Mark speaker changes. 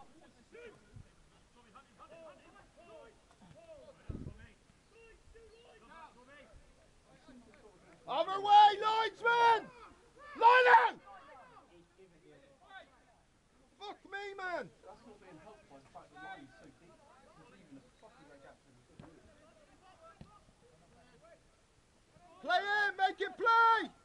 Speaker 1: Other way, linesman! Line out! Fuck me, man!
Speaker 2: That's not being helped by the fact the line's so deep. It's leaving a fucking leg gap for the
Speaker 1: Play in, make it play!